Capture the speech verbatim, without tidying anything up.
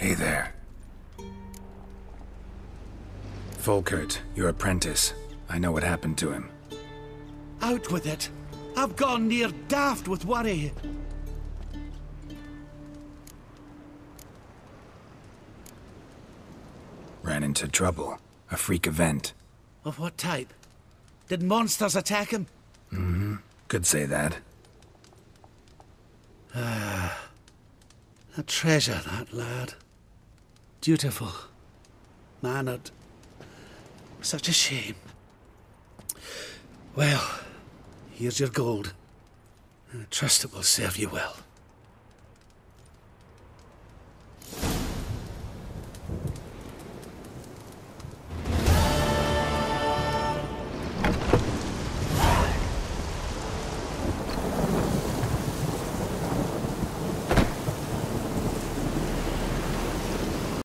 Hey there. Folkert, your apprentice. I know what happened to him. Out with it. I've gone near daft with worry. Ran into trouble. A freak event. Of what type? Did monsters attack him? Mm-hmm. Could say that. Ah. A treasure, that lad. Dutiful. Mannered. Such a shame. Well, here's your gold. I trust it will serve you well.